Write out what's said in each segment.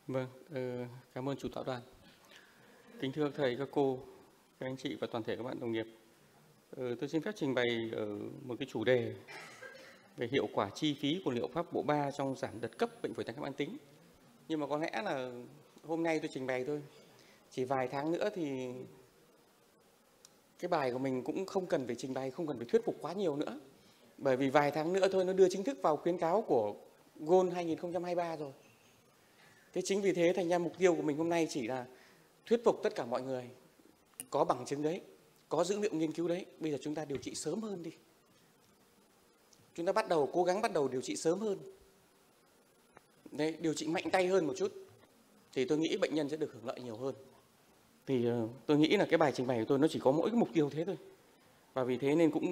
Vâng, cảm ơn chủ tọa đoàn. Kính thưa các thầy, các cô, các anh chị và toàn thể các bạn đồng nghiệp. Tôi xin phép trình bày một cái chủ đề về hiệu quả chi phí của liệu pháp bộ 3 trong giảm đợt cấp bệnh phổi tắc nghẽn mãn tính. Nhưng mà có lẽ là hôm nay tôi trình bày thôi. Chỉ vài tháng nữa thì cái bài của mình cũng không cần phải trình bày, không cần phải thuyết phục quá nhiều nữa. Bởi vì vài tháng nữa thôi nó đưa chính thức vào khuyến cáo của GOL 2023 rồi. Thế chính vì thế thành ra mục tiêu của mình hôm nay chỉ là thuyết phục tất cả mọi người có bằng chứng đấy, có dữ liệu nghiên cứu đấy. Bây giờ chúng ta điều trị sớm hơn đi. Chúng ta cố gắng bắt đầu điều trị sớm hơn. Đấy, điều trị mạnh tay hơn một chút. Thì tôi nghĩ bệnh nhân sẽ được hưởng lợi nhiều hơn. Thì tôi nghĩ là cái bài trình bày của tôi nó chỉ có mỗi cái mục tiêu thế thôi. Và vì thế nên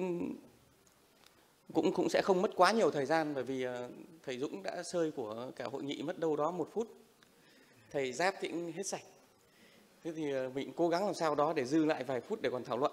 cũng sẽ không mất quá nhiều thời gian. Bởi vì thầy Dũng đã sơi của cả hội nghị mất đâu đó 1 phút. Thầy Giáp thì cũng hết sạch. Thế thì mình cố gắng làm sao đó để dư lại vài phút để còn thảo luận.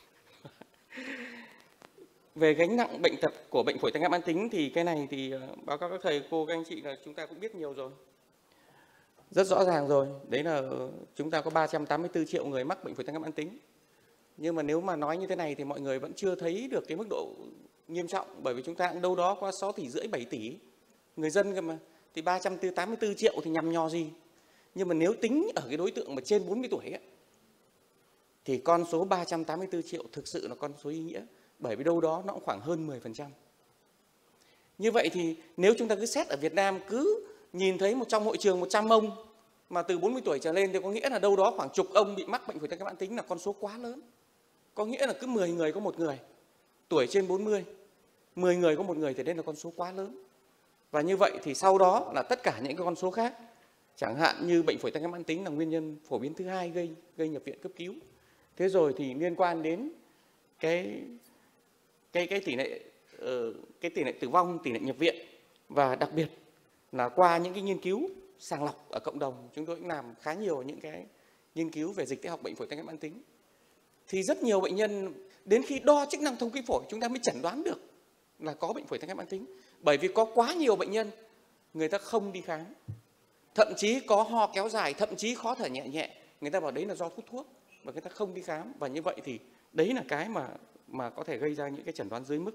Về gánh nặng bệnh tật của bệnh phổi tắc nghẽn mãn tính thì cái này thì báo cáo các thầy, cô, các anh chị là chúng ta cũng biết nhiều rồi. Rất rõ ràng rồi, đấy là chúng ta có 384 triệu người mắc bệnh phổi tắc nghẽn mãn tính. Nhưng mà nếu mà nói như thế này thì mọi người vẫn chưa thấy được cái mức độ nghiêm trọng, bởi vì chúng ta cũng đâu đó qua 6,5 tỷ 7 tỷ người dân cơ mà. Thì 384 triệu thì nhằm nhò gì. Nhưng mà nếu tính ở cái đối tượng mà trên 40 tuổi ấy, thì con số 384 triệu thực sự là con số ý nghĩa. Bởi vì đâu đó nó cũng khoảng hơn 10%. Như vậy thì nếu chúng ta cứ xét ở Việt Nam, cứ nhìn thấy trong hội trường 100 ông mà từ 40 tuổi trở lên thì có nghĩa là đâu đó khoảng chục ông bị mắc bệnh phổi tắc nghẽn mãn tính, là con số quá lớn. Có nghĩa là cứ 10 người có một người tuổi trên 40, 10 người có một người thì đây là con số quá lớn. Và như vậy thì sau đó là tất cả những cái con số khác, chẳng hạn như bệnh phổi tắc nghẽn mãn tính là nguyên nhân phổ biến thứ hai gây nhập viện cấp cứu. Thế rồi thì liên quan đến cái tỷ lệ tử vong, tỷ lệ nhập viện, và đặc biệt là qua những cái nghiên cứu sàng lọc ở cộng đồng, chúng tôi cũng làm khá nhiều những cái nghiên cứu về dịch tễ học bệnh phổi tắc nghẽn mãn tính. Thì rất nhiều bệnh nhân đến khi đo chức năng thông khí phổi chúng ta mới chẩn đoán được là có bệnh phổi tắc nghẽn mãn tính. Bởi vì có quá nhiều bệnh nhân người ta không đi khám, thậm chí có ho kéo dài, thậm chí khó thở nhẹ nhẹ, người ta bảo đấy là do hút thuốc và người ta không đi khám. Và như vậy thì đấy là cái mà có thể gây ra những cái chẩn đoán dưới mức.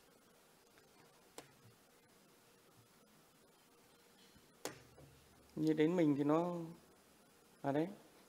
Như đến mình thì nó đấy.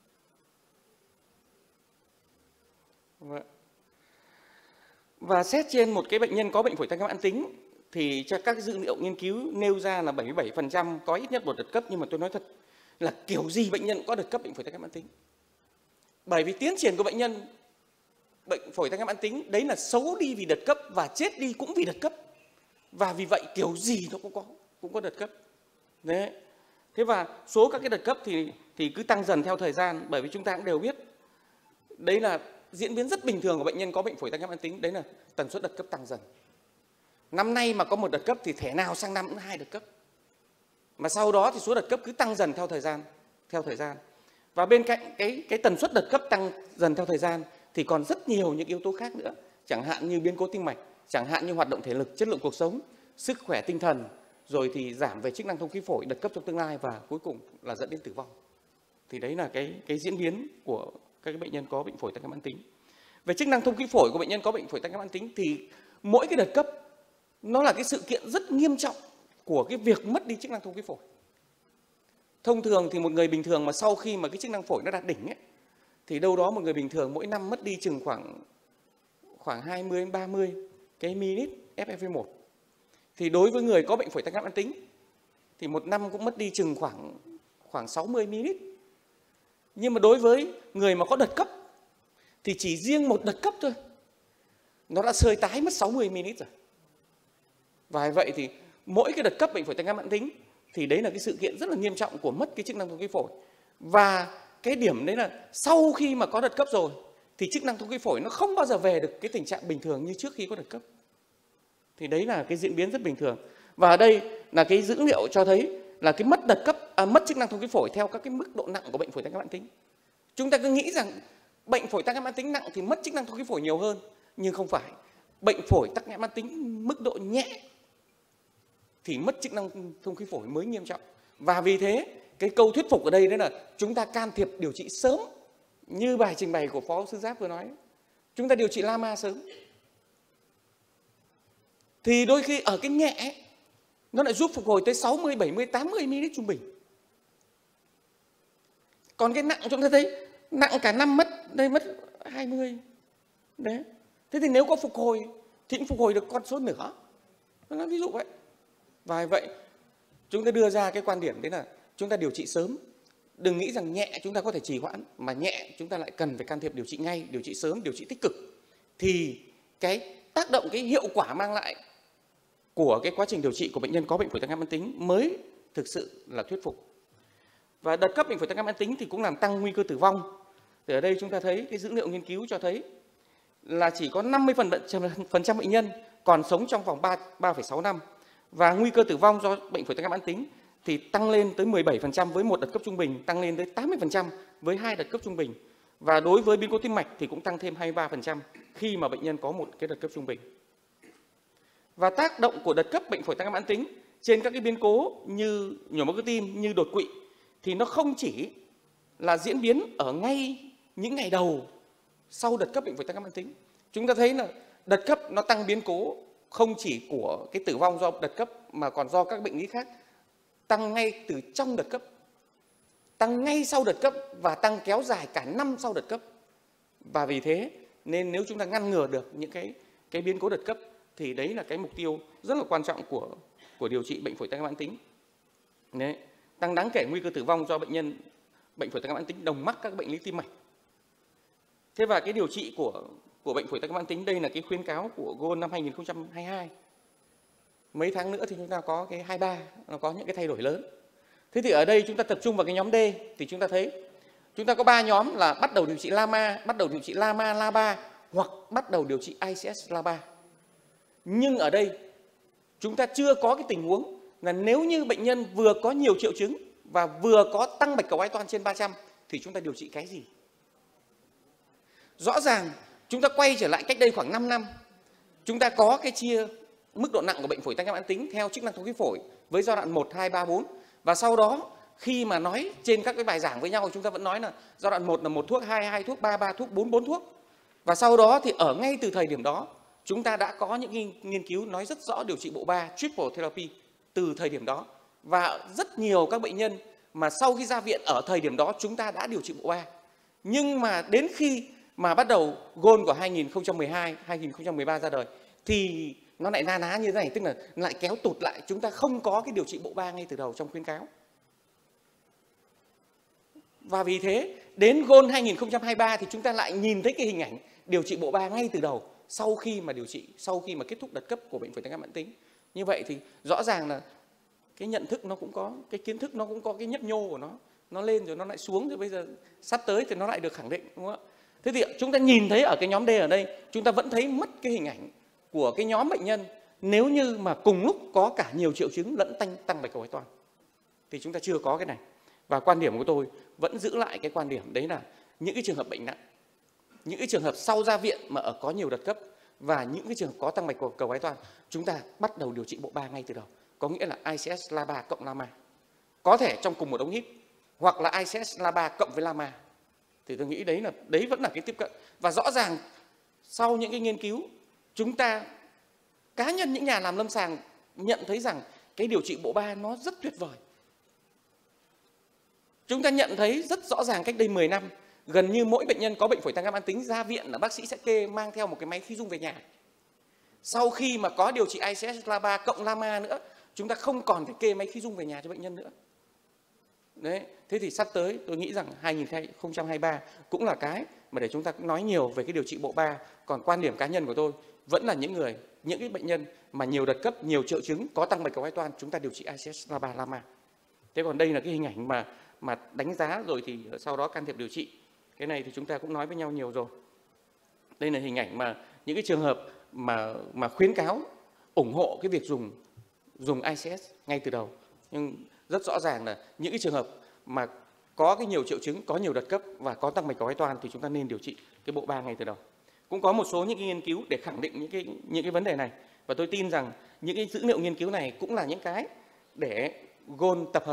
Và xét trên một cái bệnh nhân có bệnh phổi tắc nghẽn mãn tính thì cho các dữ liệu nghiên cứu nêu ra là 77% có ít nhất một đợt cấp. Nhưng mà tôi nói thật là kiểu gì bệnh nhân cũng có đợt cấp bệnh phổi tắc nghẽn mãn tính. Bởi vì tiến triển của bệnh nhân bệnh phổi tắc nghẽn mãn tính đấy là xấu đi vì đợt cấp và chết đi cũng vì đợt cấp. Và vì vậy kiểu gì nó cũng có đợt cấp. Đấy. Thế và số các cái đợt cấp thì cứ tăng dần theo thời gian, bởi vì chúng ta cũng đều biết đấy là diễn biến rất bình thường của bệnh nhân có bệnh phổi tắc nghẽn mãn tính, đấy là tần suất đợt cấp tăng dần. Năm nay mà có một đợt cấp thì thể nào sang năm cũng 2 đợt cấp. Mà sau đó thì số đợt cấp cứ tăng dần theo thời gian. Và bên cạnh cái tần suất đợt cấp tăng dần theo thời gian thì còn rất nhiều những yếu tố khác nữa, chẳng hạn như biến cố tim mạch, chẳng hạn như hoạt động thể lực, chất lượng cuộc sống, sức khỏe tinh thần, rồi thì giảm về chức năng thông khí phổi, đợt cấp trong tương lai, và cuối cùng là dẫn đến tử vong. Thì đấy là cái diễn biến của các bệnh nhân có bệnh phổi tắc nghẽn mãn tính. Về chức năng thông khí phổi của bệnh nhân có bệnh phổi tắc nghẽn mãn tính thì mỗi cái đợt cấp nó là cái sự kiện rất nghiêm trọng của cái việc mất đi chức năng thông khí phổi. Thông thường thì một người bình thường mà sau khi mà cái chức năng phổi nó đạt đỉnh ấy, thì đâu đó một người bình thường mỗi năm mất đi chừng khoảng 20 đến 30 cái ml FFP1. Thì đối với người có bệnh phổi tắc nghẽn mãn tính thì một năm cũng mất đi chừng khoảng 60 ml. Nhưng mà đối với người mà có đợt cấp thì chỉ riêng một đợt cấp thôi nó đã sơi tái mất 60 ml rồi. Và vậy thì mỗi cái đợt cấp bệnh phổi tắc nghẽn mãn tính thì đấy là cái sự kiện rất là nghiêm trọng của mất cái chức năng thông khí phổi. Và cái điểm đấy là sau khi mà có đợt cấp rồi thì chức năng thông khí phổi nó không bao giờ về được cái tình trạng bình thường như trước khi có đợt cấp. Thì đấy là cái diễn biến rất bình thường. Và ở đây là cái dữ liệu cho thấy là cái mất đợt cấp, mất chức năng thông khí phổi theo các cái mức độ nặng của bệnh phổi tắc nghẽn mãn tính. Chúng ta cứ nghĩ rằng bệnh phổi tắc nghẽn mãn tính nặng thì mất chức năng thông khí phổi nhiều hơn, nhưng không phải. Bệnh phổi tắc nghẽn mãn tính mức độ nhẹ thì mất chức năng thông khí phổi mới nghiêm trọng. Và vì thế cái câu thuyết phục ở đây đấy là chúng ta can thiệp điều trị sớm, như bài trình bày của Phó Sư Giáp vừa nói. Chúng ta điều trị lama sớm. Thì đôi khi ở cái nhẹ ấy, nó lại giúp phục hồi tới 60, 70, 80 ml trung bình. Còn cái nặng chúng ta thấy nặng cả năm mất, đây mất 20. Đấy. Thế thì nếu có phục hồi thì cũng phục hồi được con số nửa. Nó ví dụ vậy. Và vậy chúng ta đưa ra cái quan điểm đấy là chúng ta điều trị sớm. Đừng nghĩ rằng nhẹ chúng ta có thể trì hoãn, mà nhẹ chúng ta lại cần phải can thiệp điều trị ngay, điều trị sớm, điều trị tích cực. Thì cái tác động, cái hiệu quả mang lại của cái quá trình điều trị của bệnh nhân có bệnh phổi tắc nghẽn mãn tính mới thực sự là thuyết phục. Và đợt cấp bệnh phổi tắc nghẽn mãn tính thì cũng làm tăng nguy cơ tử vong. Thì ở đây chúng ta thấy cái dữ liệu nghiên cứu cho thấy là chỉ có 50% bệnh nhân còn sống trong vòng 3,6 năm. Và nguy cơ tử vong do bệnh phổi tắc nghẽn mãn tính thì tăng lên tới 17% với một đợt cấp trung bình, tăng lên tới 80% với 2 đợt cấp trung bình. Và đối với biến cố tim mạch thì cũng tăng thêm 23% khi mà bệnh nhân có một cái đợt cấp trung bình. Và tác động của đợt cấp bệnh phổi tắc nghẽn mãn tính trên các cái biến cố như nhồi máu cơ tim, như đột quỵ thì nó không chỉ là diễn biến ở ngay những ngày đầu sau đợt cấp bệnh phổi tắc nghẽn mãn tính. Chúng ta thấy là đợt cấp nó tăng biến cố không chỉ của cái tử vong do đợt cấp mà còn do các bệnh lý khác, tăng ngay từ trong đợt cấp, tăng ngay sau đợt cấp và tăng kéo dài cả năm sau đợt cấp. Và vì thế nên nếu chúng ta ngăn ngừa được những cái biến cố đợt cấp thì đấy là cái mục tiêu rất là quan trọng của điều trị bệnh phổi tắc nghẽn mãn tính. Đấy, tăng đáng kể nguy cơ tử vong do bệnh nhân bệnh phổi tắc nghẽn mãn tính đồng mắc các bệnh lý tim mạch. Thế và cái điều trị của bệnh phổi tắc nghẽn mãn tính, đây là cái khuyến cáo của GOL năm 2022. Mấy tháng nữa thì chúng ta có cái 23, nó có những cái thay đổi lớn. Thế thì ở đây chúng ta tập trung vào cái nhóm D thì chúng ta thấy chúng ta có 3 nhóm là bắt đầu điều trị LAMA, bắt đầu điều trị LAMA, LABA hoặc bắt đầu điều trị ICS LABA. Nhưng ở đây chúng ta chưa có cái tình huống là nếu như bệnh nhân vừa có nhiều triệu chứng và vừa có tăng bạch cầu ái toan trên 300 thì chúng ta điều trị cái gì? Rõ ràng chúng ta quay trở lại cách đây khoảng 5 năm, chúng ta có cái chia mức độ nặng của bệnh phổi tắc nghẽn mãn tính theo chức năng thông khí phổi với giai đoạn 1, 2, 3, 4. Và sau đó khi mà nói trên các cái bài giảng với nhau chúng ta vẫn nói là giai đoạn 1 là 1 thuốc, 2, 2 thuốc, 3, 3 thuốc, 4, 4 thuốc. Và sau đó thì ở ngay từ thời điểm đó chúng ta đã có những nghiên cứu nói rất rõ điều trị bộ 3, triple therapy từ thời điểm đó. Và rất nhiều các bệnh nhân mà sau khi ra viện ở thời điểm đó chúng ta đã điều trị bộ 3. Nhưng mà đến khi mà bắt đầu GOL của 2012, 2013 ra đời thì nó lại na ná như thế này, tức là lại kéo tụt lại, chúng ta không có cái điều trị bộ 3 ngay từ đầu trong khuyến cáo. Và vì thế đến GOL 2023 thì chúng ta lại nhìn thấy cái hình ảnh điều trị bộ 3 ngay từ đầu sau khi mà kết thúc đợt cấp của bệnh phổi tắc nghẽn mãn tính. Như vậy thì rõ ràng là cái nhận thức nó cũng có, cái kiến thức nó cũng có cái nhấp nhô của nó lên rồi nó lại xuống, rồi bây giờ sắp tới thì nó lại được khẳng định, đúng không ạ? Thế thì chúng ta nhìn thấy ở cái nhóm D ở đây, chúng ta vẫn thấy mất cái hình ảnh của cái nhóm bệnh nhân nếu như mà cùng lúc có cả nhiều triệu chứng lẫn tăng bạch cầu ái toan. Thì chúng ta chưa có cái này. Và quan điểm của tôi vẫn giữ lại cái quan điểm đấy là những cái trường hợp bệnh nặng, những cái trường hợp sau ra viện mà có nhiều đợt cấp và những cái trường hợp có tăng bạch cầu ái toan, chúng ta bắt đầu điều trị bộ 3 ngay từ đầu. Có nghĩa là ICS LABA cộng LAMA. Có thể trong cùng một ống hít hoặc là ICS LABA cộng với LAMA. Thì tôi nghĩ đấy vẫn là cái tiếp cận. Và rõ ràng sau những cái nghiên cứu, chúng ta cá nhân những nhà làm lâm sàng nhận thấy rằng cái điều trị bộ 3 nó rất tuyệt vời. Chúng ta nhận thấy rất rõ ràng cách đây 10 năm, gần như mỗi bệnh nhân có bệnh phổi tắc nghẽn mãn tính ra viện là bác sĩ sẽ kê mang theo một cái máy khí dung về nhà. Sau khi mà có điều trị ICS LABA cộng LAMA nữa, chúng ta không còn phải kê máy khí dung về nhà cho bệnh nhân nữa. Đấy, thế thì sắp tới tôi nghĩ rằng 2023 cũng là cái mà để chúng ta nói nhiều về cái điều trị bộ 3. Còn quan điểm cá nhân của tôi vẫn là những cái bệnh nhân mà nhiều đợt cấp, nhiều triệu chứng, có tăng bạch cầu ái toan, chúng ta điều trị ICS LABA, LAMA. Thế còn đây là cái hình ảnh mà đánh giá rồi thì sau đó can thiệp điều trị. Cái này thì chúng ta cũng nói với nhau nhiều rồi. Đây là hình ảnh mà những cái trường hợp mà khuyến cáo ủng hộ cái việc dùng ICS ngay từ đầu. Nhưng rất rõ ràng là những cái trường hợp mà có cái nhiều triệu chứng, có nhiều đợt cấp và có tăng bạch cầu ái toan thì chúng ta nên điều trị cái bộ 3 ngay từ đầu. Cũng có một số những cái nghiên cứu để khẳng định những cái vấn đề này, và tôi tin rằng những cái dữ liệu nghiên cứu này cũng là những cái để GOL tập hợp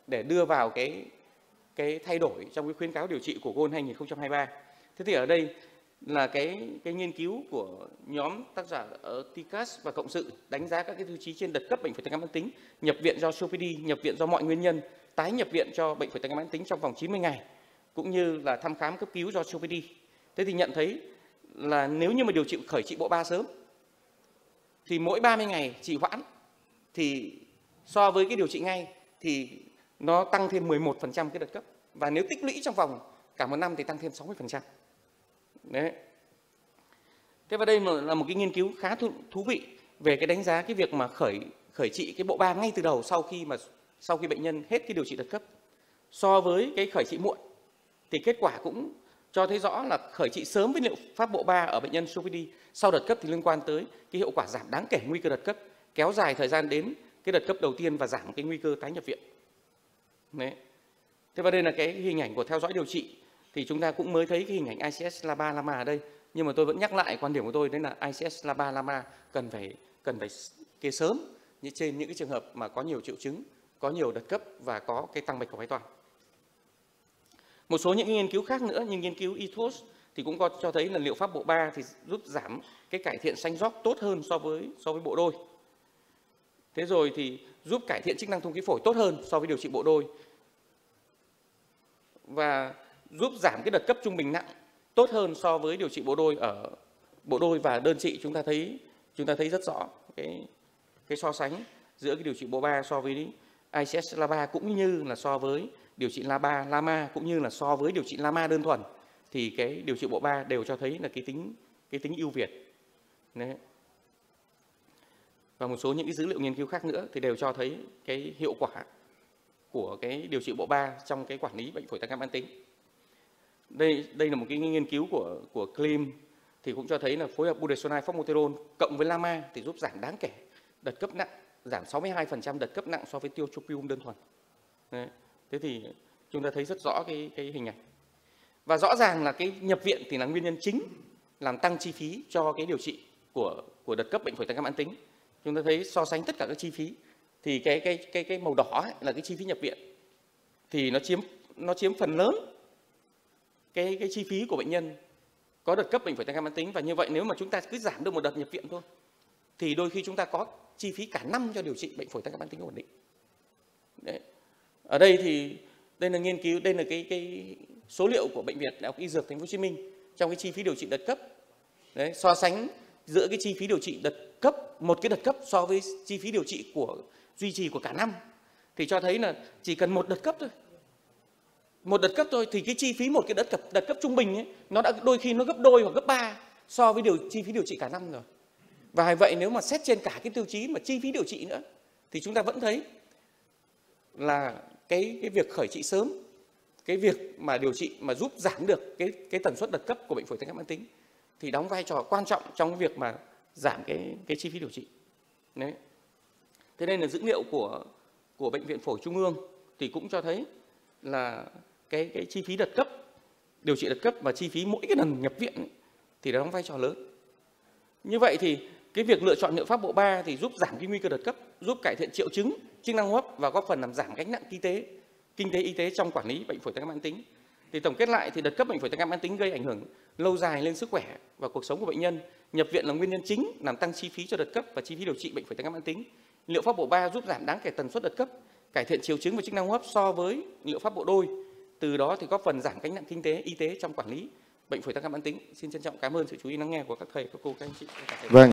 để đưa vào cái thay đổi trong cái khuyến cáo điều trị của GOL 2023. Thế thì ở đây là cái nghiên cứu của nhóm tác giả ở TICAS và Cộng sự đánh giá các cái tiêu chí trên đợt cấp bệnh phổi tắc nghẽn mãn tính, nhập viện do COPD, nhập viện do mọi nguyên nhân, tái nhập viện cho bệnh phổi tắc nghẽn mãn tính trong vòng 90 ngày, cũng như là thăm khám cấp cứu do COPD. Thế thì nhận thấy là nếu như mà điều trị khởi trị bộ 3 sớm thì mỗi 30 ngày trì hoãn thì so với cái điều trị ngay thì nó tăng thêm 11% cái đợt cấp, và nếu tích lũy trong vòng cả một năm thì tăng thêm 60%. Đấy. Thế và đây là một cái nghiên cứu khá thú vị về cái đánh giá cái việc mà khởi trị cái bộ 3 ngay từ đầu sau khi bệnh nhân hết cái điều trị đợt cấp so với cái khởi trị muộn, thì kết quả cũng cho thấy rõ là khởi trị sớm với liệu pháp bộ 3 ở bệnh nhân COPD sau đợt cấp thì liên quan tới cái hiệu quả giảm đáng kể nguy cơ đợt cấp, kéo dài thời gian đến cái đợt cấp đầu tiên và giảm cái nguy cơ tái nhập viện. Đấy. Thế và đây là cái hình ảnh của theo dõi điều trị, thì chúng ta cũng mới thấy cái hình ảnh ICS LABA LAMA ở đây, nhưng mà tôi vẫn nhắc lại quan điểm của tôi, đấy là ICS LABA LAMA cần phải kê sớm như trên những cái trường hợp mà có nhiều triệu chứng, có nhiều đợt cấp và có cái tăng mạch của phái toàn. Một số những nghiên cứu khác nữa như nghiên cứu ETHOS thì cũng có cho thấy là liệu pháp bộ 3 thì giúp giảm cái cải thiện xanh gióc tốt hơn so với bộ đôi. Thế rồi thì giúp cải thiện chức năng thông khí phổi tốt hơn so với điều trị bộ đôi, và giúp giảm cái đợt cấp trung bình nặng tốt hơn so với điều trị bộ đôi. Ở bộ đôi và đơn trị chúng ta thấy rất rõ cái so sánh giữa cái điều trị bộ 3 so với ICS LABA, cũng như là so với điều trị LABA LAMA, cũng như là so với điều trị LAMA đơn thuần, thì cái điều trị bộ 3 đều cho thấy là cái tính ưu việt. Đấy. Và một số những cái dữ liệu nghiên cứu khác nữa thì đều cho thấy cái hiệu quả của cái điều trị bộ 3 trong cái quản lý bệnh phổi tắc nghẽn mãn tính. Đây là một cái nghiên cứu của CLIM thì cũng cho thấy là phối hợp budesonide formoterol cộng với LAMA thì giúp giảm đáng kể đợt cấp nặng, giảm 62% đợt cấp nặng so với tiotropium đơn thuần. Đấy. Thế thì chúng ta thấy rất rõ cái hình ảnh. Và rõ ràng là cái nhập viện thì là nguyên nhân chính làm tăng chi phí cho cái điều trị của đợt cấp bệnh phổi tắc nghẽn mãn tính. Chúng ta thấy so sánh tất cả các chi phí thì cái màu đỏ ấy là cái chi phí nhập viện, thì nó chiếm phần lớn cái chi phí của bệnh nhân có đợt cấp bệnh phổi tắc nghẽn mãn tính. Và như vậy nếu mà chúng ta cứ giảm được một đợt nhập viện thôi thì đôi khi chúng ta có chi phí cả năm cho điều trị bệnh phổi tắc nghẽn mãn tính ổn định. Đấy. Ở đây thì đây là nghiên cứu, đây là cái số liệu của Bệnh viện Đại học Y Dược Thành phố Hồ Chí Minh trong cái chi phí điều trị đợt cấp. Đấy, so sánh giữa cái chi phí điều trị đợt cấp, một cái đợt cấp so với chi phí điều trị duy trì của cả năm, thì cho thấy là chỉ cần một đợt cấp thôi. Một đợt cấp thôi thì cái chi phí một cái đợt cấp trung bình ấy, nó đã đôi khi nó gấp đôi hoặc gấp 3 so với chi phí điều trị cả năm rồi. Và vậy nếu mà xét trên cả cái tiêu chí mà chi phí điều trị nữa thì chúng ta vẫn thấy là cái việc khởi trị sớm, cái việc mà điều trị mà giúp giảm được cái tần suất đợt cấp của bệnh phổi tắc nghẽn mãn tính thì đóng vai trò quan trọng trong việc mà giảm cái chi phí điều trị. Đấy. Thế nên là dữ liệu của Bệnh viện Phổi Trung ương thì cũng cho thấy là cái chi phí đợt cấp, điều trị đợt cấp và chi phí mỗi cái lần nhập viện ấy, thì đóng vai trò lớn. Như vậy thì cái việc lựa chọn liệu pháp bộ 3 thì giúp giảm cái nguy cơ đợt cấp, giúp cải thiện triệu chứng, chức năng hô hấp và góp phần làm giảm gánh nặng kinh tế y tế trong quản lý bệnh phổi tắc nghẽn mãn tính. Thì tổng kết lại thì đợt cấp bệnh phổi tắc nghẽn mãn tính gây ảnh hưởng lâu dài lên sức khỏe và cuộc sống của bệnh nhân. Nhập viện là nguyên nhân chính làm tăng chi phí cho đợt cấp và chi phí điều trị bệnh phổi tắc nghẽn mãn tính. Liệu pháp bộ 3 giúp giảm đáng kể tần suất đợt cấp, cải thiện triệu chứng và chức năng hô hấp so với liệu pháp bộ đôi. Từ đó thì góp phần giảm gánh nặng kinh tế y tế trong quản lý bệnh phổi tắc nghẽn mãn tính. Xin trân trọng cảm ơn sự chú ý lắng nghe của các thầy, các cô, các anh chị. Vâng.